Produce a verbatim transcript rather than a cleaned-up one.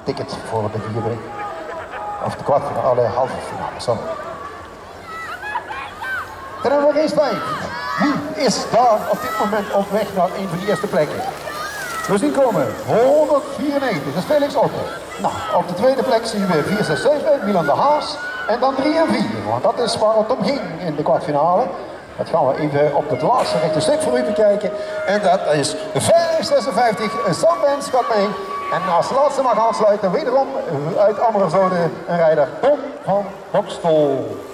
ticket voor de vierde, of de kwartfinale, halve finale, sorry. Dan hebben we race vijf. Wie is daar op dit moment op weg naar een van de eerste plekken? We zien komen honderdvierennegentig, dat is Felix Otte. Nou, op de tweede plek zien we vier zes zeven, Milan de Haas. En dan drie en vier, want dat is waar het om ging in de kwartfinale. Dat gaan we even op het laatste rechte stuk voor u bekijken. En dat is vijf zesenvijftig, Sam Bens gaat mee. En als laatste mag aansluiten, wederom uit Ammerzode een rijder Tom van Hokstol.